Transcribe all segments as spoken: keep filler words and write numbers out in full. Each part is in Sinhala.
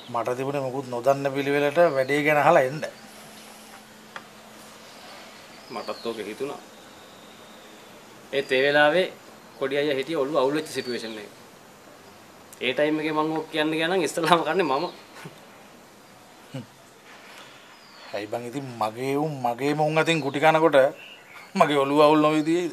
මට තිබුණේ මොකුත් නොදන්න පිළිවෙලට වැඩේ ගැන අහලා එන්න. මටත් ඕක හිතුණා. ඒත් ඒ වෙලාවේ කොඩි අයියා හිටිය ඔළුව අවුල් වෙච්ච සිටුේෂන් එක. ඒ ටයිම් එකේ මම ඕක කියන්න ගියා නම් ඉස්සල්ලාම කන්නේ මම. ඇයි බං ඉතින් මගේ උන් මගේම උන් අතින් කුටි කනකොට මගේ ඔළුව අවුල් නොවේදීද?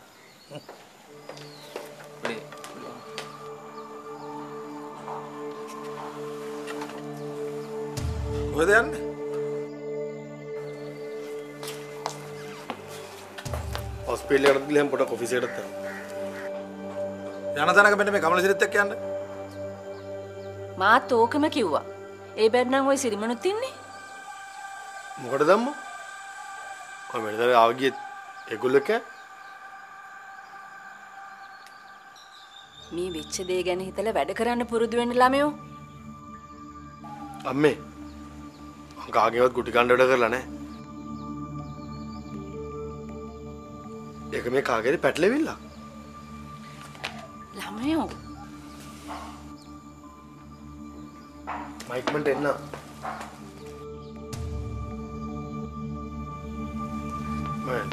කොහෙද යන්නේ? හොස්පිටල් එකට ගිහම පොඩක් ඔෆිස් එකකට යන තැනක මෙන්න මේ කමලසිරිත් එක්ක යන්න. මාත් ඕකම කිව්වා. ඒ බැන්නම් ওই සිරිමනුත් ඉන්නේ. මොකටද අම්මා? ඔය මෙතන ආව ගියේ ඒගොල්ලෝ එක්ක? මේ වෙච්ච දේ ගැන හිතලා වැඩ කරන්න පුරුදු වෙන්න ළමයෝ. අම්මේ කාගේවත් කුටි කණ්ඩ වැඩ කරලා නැහැ. ඒක මේ කාගේද පැටලෙවිලා? ළමයෝ මයික් මන්ට එන්න. මම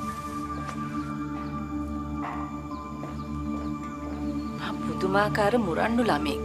පුදුමාකාර මුරණ්ඩු ළමෙක්.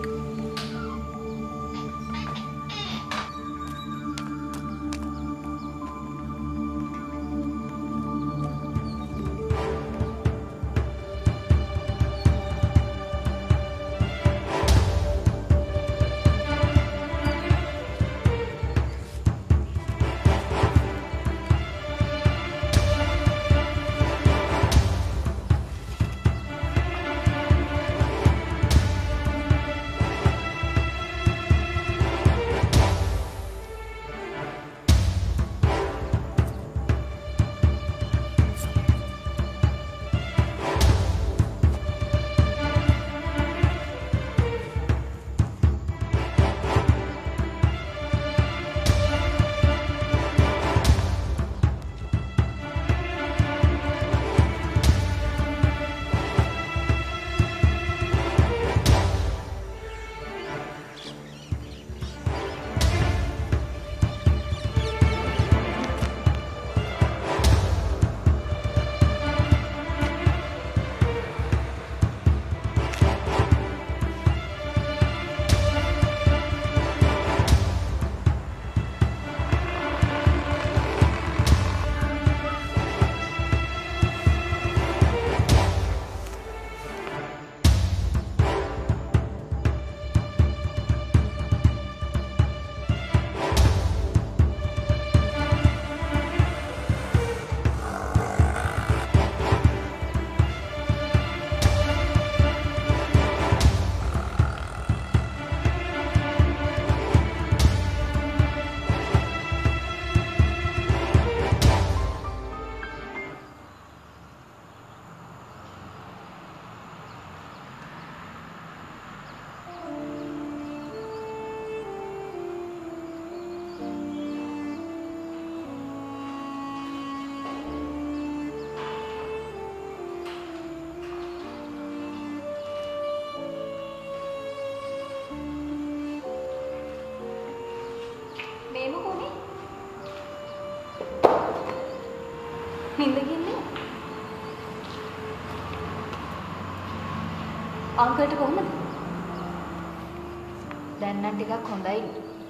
අංකල්ට කොහොමද? දැන් නම් ටිකක් හොඳයි.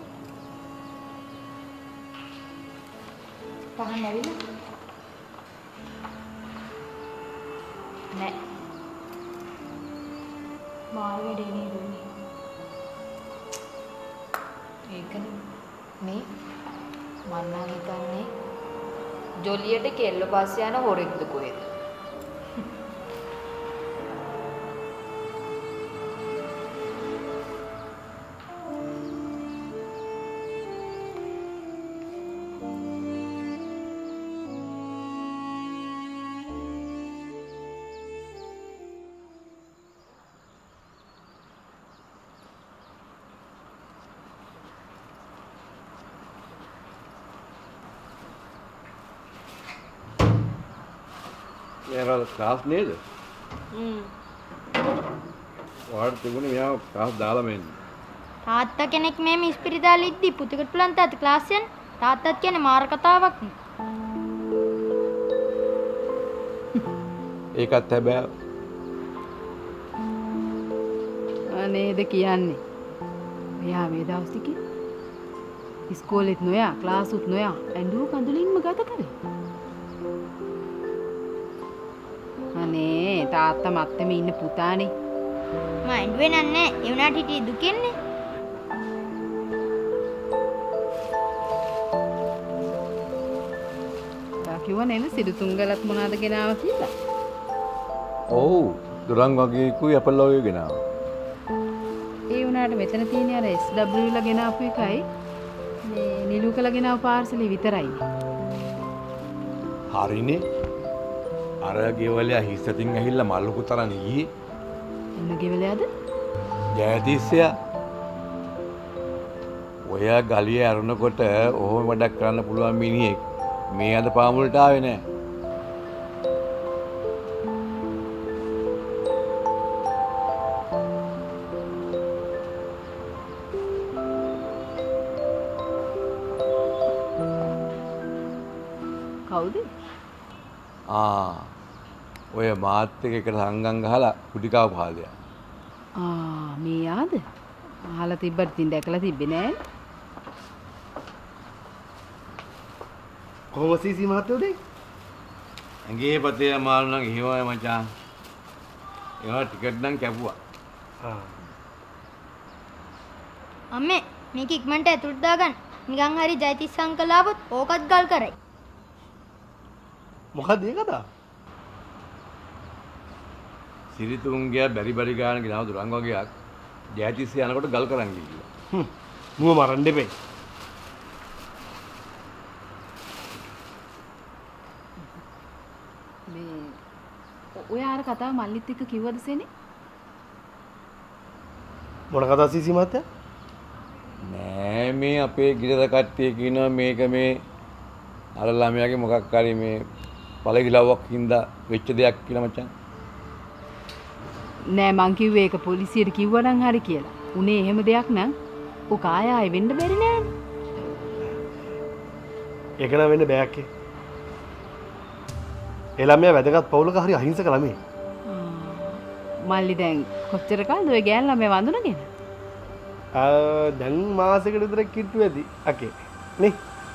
පහන් ඇවිල්ලා? නෑ. මාරු වැඩේ නේද උනේ? ඒකනේ මේ මම නම් හිතන්නේ ජොලියට කෙල්ල පස්සේ යන හොරෙක්ද කොහෙද? मेरा क्लास नहीं है हम्म वार्ड तिगुनी यहाँ क्लास डाला मैं තාත්තා කෙනෙක් මේ ඉස්පිරිතාලෙ ඉද්දි පුතකට පුළුවන් තාත්ත ක්ලාස් යන්න. තාත්තත් කියන්නේ මාර කතාවක් නේ. ඒකත් හැබැයි අනේද කියන්නේ. එයා මේ දවස් ටිකේ ඉස්කෝලෙත් නොයා ක්ලාසුත් නොයා ඇඬුව කඳුලින්ම ගත කරේ. අනේ තාත්තා මත්තෙම ඉන්න පුතානේ. මම ඇඬුවේ නන්නේ. ඒ උනාට හිටියේ දුකෙන්නේ. තා කිව්ව නේද සිරිතුංගලත් මොනවද ගෙනාව කියලා. ඔව් දුරන් වගේ කුයි අපල් වගේ ගෙනාවා. ඒ උනාට මෙතන තියෙන අර එස් ඩබ්ලිව් ලා ගෙනාපු එකයි මේ නිලුකලා ගෙනාව පාර්සලේ විතරයි. හරිනේ. අර ගෙවලයා හිස්සතින් ඇහිල්ලා මල්ලුකු තරන් ඊයේ. මොන ගෙවලයාද? ජයතිස්සයා. ඔයා ගලිය අරුණකොට ඔහොම වැඩක් කරන්න පුළුවන් මිනිහෙක් මේ අද පාමුලට ආවේ නෑ. කවුද? ආ ඔය මාත් එක්ක එකට සංගම් ගහලා කුටිකාව පහලයා. ආ මේ ආද? අහලා තිබ්බට ඉතින් දැකලා තිබ්බේ නෑ. කොහොම සීසි මහත්තයෝද? ඇඟේ පතේ අමාරු නම් එහෙමයි මචං. ඒවා ටිකට් නම් කැපුවා. ආ. අම්මේ මේක ඉක්මනට ඇතුළට දාගන්න. නිකන් හරි ජයතිස් අංකල් ආවොත් ඕකත් ගල් කරයි. මොකද ඒ කතාව? සිරිතුංගයා බැරි බැරි ගාන ගෙනාව දුරංග වගේක් ජයතිස් යනකොට ගල් කරන් ගිහිල්ලා. හ්ම්. මුව මරන්න දෙපේ. මේ ඔය ආර කතාව මල්ලිත් එක්ක කිව්වද සෙනේ? මොන කතාව සීසි මහත්තයා? නෑ මේ අපේ ගිරද කට්ටිය කියනවා මේක මේ අර ළමයාගේ මොකක් හරි මේ පළගිලව්වක් හින්දා වෙච්ච දෙයක් කියලා මචං. නෑ මං කිව්වේ ඒක පොලිසියට කිව්වනම් හරි කියලා. උනේ එහෙම දෙයක් නම් ඔක ආය ආයෙ වෙන්න බැරි නෑනේ. ඒක නම් වෙන්න බෑක්කේ. ඒ ළමයා වැදගත් පවුලක හරි අහිංසක ළමයි. මල්ලි දැන් කොච්චර කාලද ඔය ගෑන් ළමයා වඳුනගෙන? ආ දැන් මාසෙකට විතර කිට්ටු ඇති අකේ. නේ?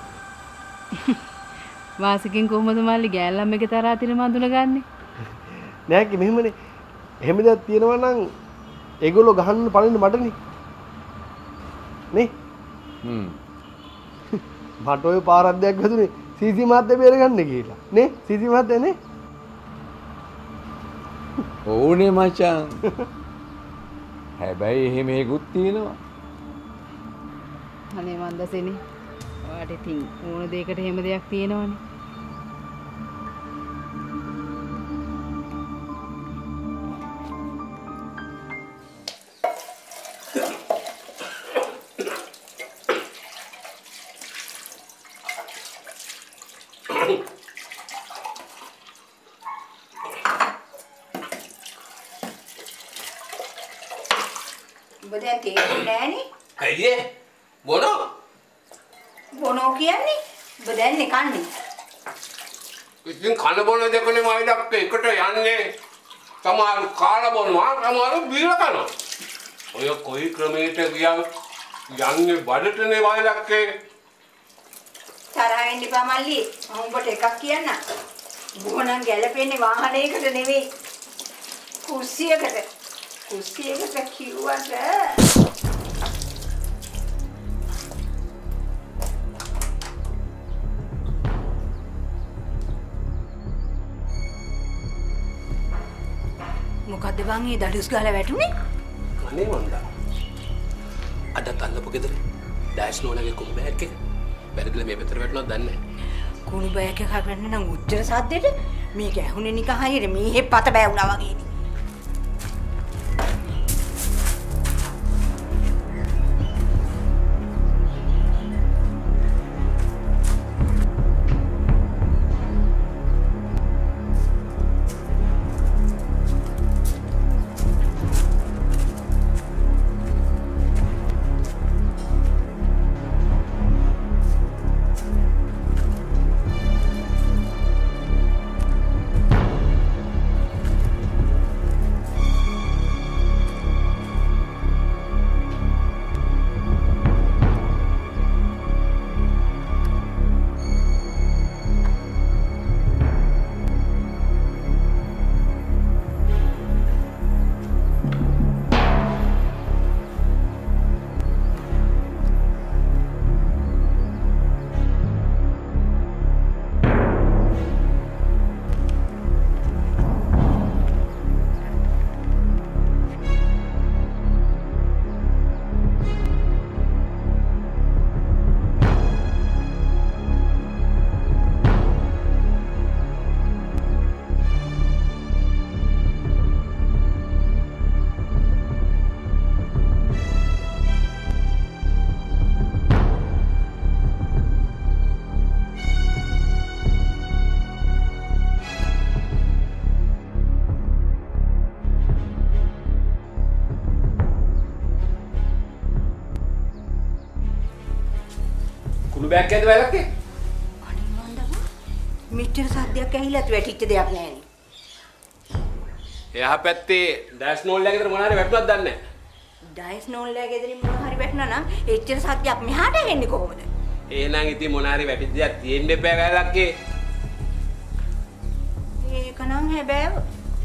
මාසෙකින් කොහොමද මල්ලි ගෑන් ළමයාගේ තරහා තිර වඳුනගන්නේ? නෑ කි මෙහෙමනේ. එහෙම දෙයක් තියෙනවා නම් ඒගොල්ලෝ ගහන්න පනින්න මටනේ. නේ? හ්ම්. මට ඔය පාරද්දයක් වැදුනේ සීසි මහත්තයා බේරගන්න කියලා. නේ? සීසි මහත්තයා නේ? ඕනේ මචං. හැබැයි එහෙම එකකුත් තියෙනවා. අනේ මන්දසෙනේ. ඔයාට ඉතින් ඕන දෙයකට එහෙම දෙයක් තියෙනවනේ. ඔබ දැන් තේරුම් නෑනේ. අයියේ මොනෝ? බොනෝ කියන්නේ ඔබ දැන්නේ කන්නේ. ඉතින් කන බොන දෙකනේ මයිඩක් එකට යන්නේ. සමහර කාලා බොනවා සමහර බීලා කනවා. ඔය කොයි ක්‍රමයකට ගියා යන්නේ බඩටනේ මයිඩක්කේ. තරහ වෙන්න එපා මල්ලි. මම උඹට එකක් කියන්න. බොනන් ගැලපෙන්නේ වාහනයකට නෙවෙයි. කුස්සියකට. කුස්සියකට කිව්වට මොකද්ද බං මේ දඩුස් ගාලා වැටුනේ? කනේ මන්දා. අද තල්ලපු ගෙදර ඩෑෂ් නෝනගේ කුඹ බෑග් එක. බැරිදලා මේ පැත්තට වැටුණාද දන්නේ නැහැ. කුණු බෑග් එකක් ගන්න නම් උච්චර සද්දෙට මේක ඇහුනේ නිකන් හරියට මීහෙ පත බෑ වුණා වගේ නේ. කුණු බෑග් එකද වැලක්කේ? අනේ මන්දම මෙච්චර සද්දයක් ඇහිලත් වැටිච්ච දෙයක් නෑනේ. එහා පැත්තේ ඩෑෂ් නෝල් එකකට මොනාරි වැටුණාද දන්නේ නැහැ. ඩයිස් නෝල් එක ගෙදරින් මොනවා හරි වැටුණා නම් එච්චර සද්දයක් මෙහාට එන්නේ කොහොමද? එහෙනම් ඉතින් මොනාරි වැටිච්ච දෙයක් තියෙන්න එපා වැලක්කේ. ඒක නම් හැබෑව.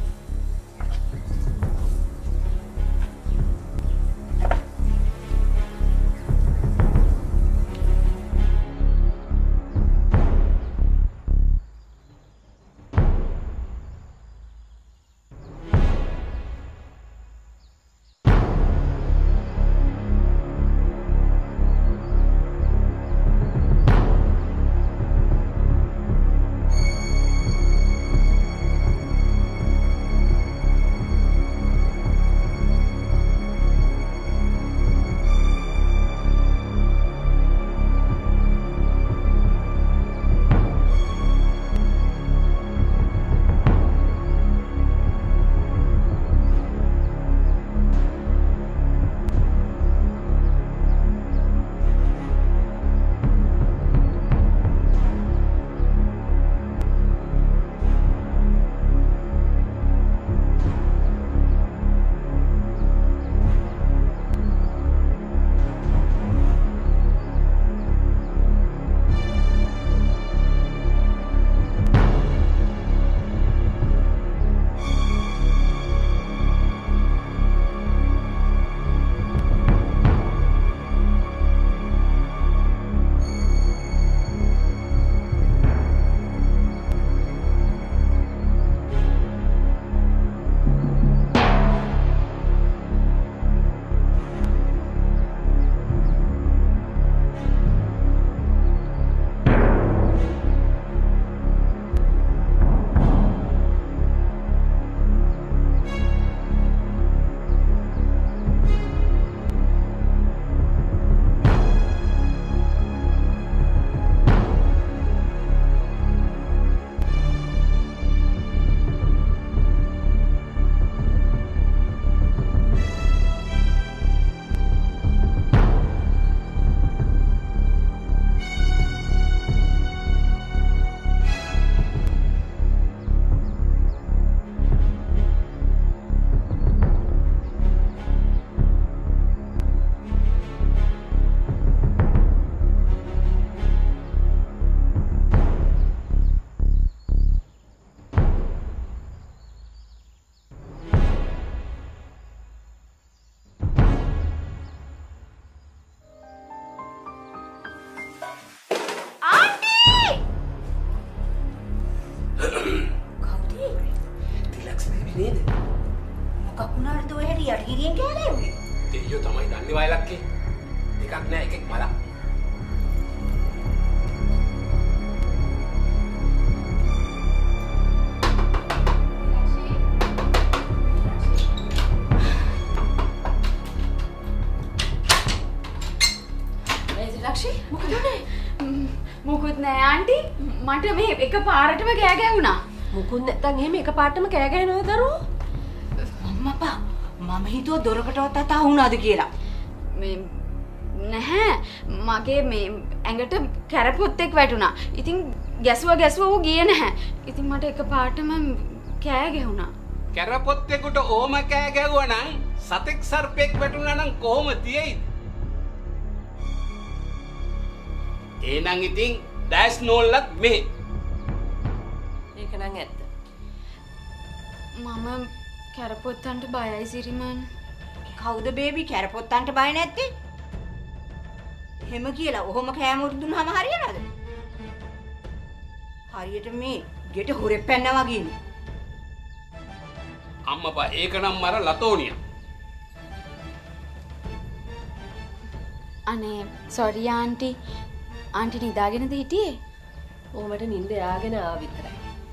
මොකුත් නෑ ආන්ටි මට මේ එක පාරටම කෑ ගැහුණා. මොකුත් නැත්තම් එහෙම එක පාරටම කෑ ගැහෙනවද දරුවෝ? අම්මපා මම හිතුවා දොරකටවත් අතා වුණාද කියලා. මේ නැහැ මගේ මේ ඇඟට කැරපොත්තෙක් වැටුණා. ඉතින් ගැසුවා ගැසුවා ඌ ගියේ නැහැ. ඉතින් මට එක පාරටම කෑ ගැහුණා. කැරපොත්තෙකුට ඕම කෑ ගැහුවා නම් සතෙක් සර්පෙක් වැටුණා නම් කොහොම තියෙයිද? එහෙනම් ඉතින් ඩෑෂ් නෝල්ලත් මේ. ඒක නම් ඇත්ත. මම කැරපොත්තන්ට බයයි සිරිමන්. කවුද බේබි කැරපොත්තන්ට බය නැත්තේ? එහෙම කියලා ඔහොම කෑමුරු දුන්නාම හරියනවද? හරියට මේ ගෙට හොරෙක් පැන්නා වගේනේ. අම්මපා ඒක නම් මර ලතෝනිය. අනේ සෝරි ආන්ටි. ආන්ටි නිදාගෙනද හිටියේ? ඕමට නිින්ද යාගෙන ආව විතරයි.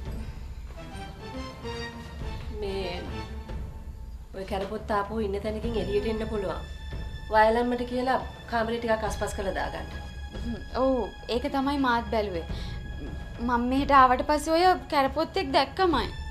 මේ ඔය කැරපොත්ත ආපහු ඉන්න තැනකින් එළියට එන්න පුළුවන්. වයලම්මට කියලා කාමරේ ටිකක් අස්පස් කරලා දාගන්න. ඔව් ඒක තමයි මාත් බැලුවේ. මම මෙහෙට ආවට පස්සේ ඔය කැරපොත්තෙක් දැක්කමයි.